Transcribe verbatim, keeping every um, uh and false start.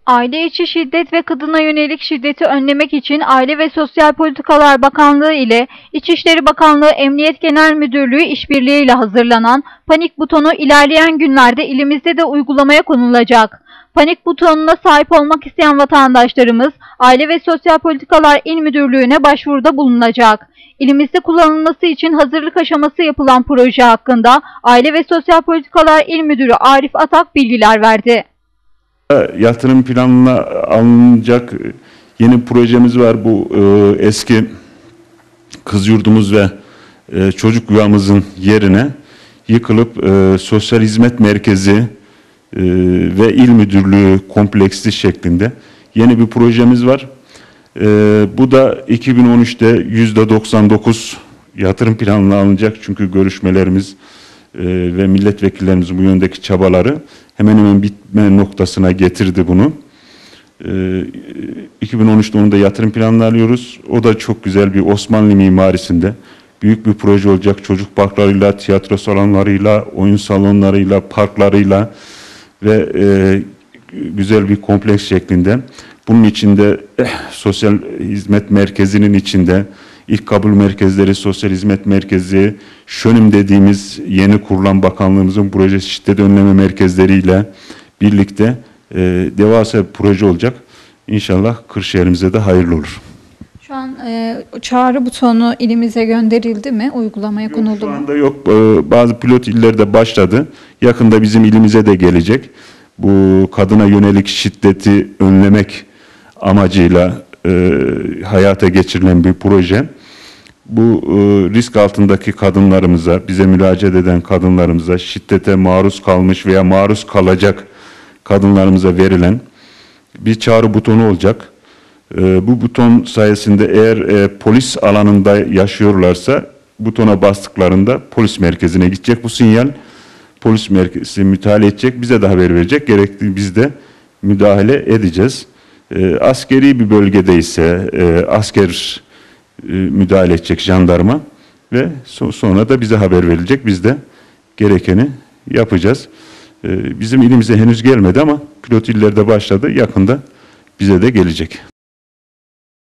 Aile içi şiddet ve kadına yönelik şiddeti önlemek için Aile ve Sosyal Politikalar Bakanlığı ile İçişleri Bakanlığı Emniyet Genel Müdürlüğü işbirliğiyle hazırlanan panik butonu ilerleyen günlerde ilimizde de uygulamaya konulacak. Panik butonuna sahip olmak isteyen vatandaşlarımız Aile ve Sosyal Politikalar İl Müdürlüğü'ne başvuruda bulunacak. İlimizde kullanılması için hazırlık aşaması yapılan proje hakkında Aile ve Sosyal Politikalar İl Müdürü Arif Atak bilgiler verdi. Yatırım planına alınacak yeni projemiz var. Bu e, eski kız yurdumuz ve e, çocuk yuvamızın yerine yıkılıp e, sosyal hizmet merkezi e, ve il müdürlüğü kompleksi şeklinde yeni bir projemiz var. E, bu da iki bin on üçte yüzde doksan dokuz yatırım planına alınacak. Çünkü görüşmelerimiz e, ve milletvekillerimizin bu yöndeki çabaları hemen hemen bitme noktasına getirdi bunu. Ee, iki bin on üçte onu da yatırım planını alıyoruz. O da çok güzel bir Osmanlı mimarisinde büyük bir proje olacak. Çocuk parklarıyla, tiyatro salonlarıyla, oyun salonlarıyla, parklarıyla ve e, güzel bir kompleks şeklinde. Bunun içinde eh, sosyal hizmet merkezinin içinde İlk kabul merkezleri, sosyal hizmet merkezi, Şönüm dediğimiz yeni kurulan bakanlığımızın proje şiddet önleme merkezleriyle birlikte e, devasa bir proje olacak. İnşallah Kırşehir'imize de hayırlı olur. Şu an e, çağrı butonu ilimize gönderildi mi? Uygulamaya Yok, konuldu şu mu? anda yok. E, bazı pilot illerde başladı. Yakında bizim ilimize de gelecek. Bu kadına yönelik şiddeti önlemek amacıyla E, hayata geçirilen bir proje. Bu e, risk altındaki kadınlarımıza, bize müracaat eden kadınlarımıza, şiddete maruz kalmış veya maruz kalacak kadınlarımıza verilen bir çağrı butonu olacak. E, bu buton sayesinde eğer e, polis alanında yaşıyorlarsa butona bastıklarında polis merkezine gidecek bu sinyal. Polis merkezi müdahale edecek, bize de haber verecek. Gerekli biz de müdahale edeceğiz. E, askeri bir bölgedeyse e, asker e, müdahale edecek, jandarma ve so sonra da bize haber verilecek. Biz de gerekeni yapacağız. E, bizim ilimize henüz gelmedi ama pilot illerde başladı. Yakında bize de gelecek.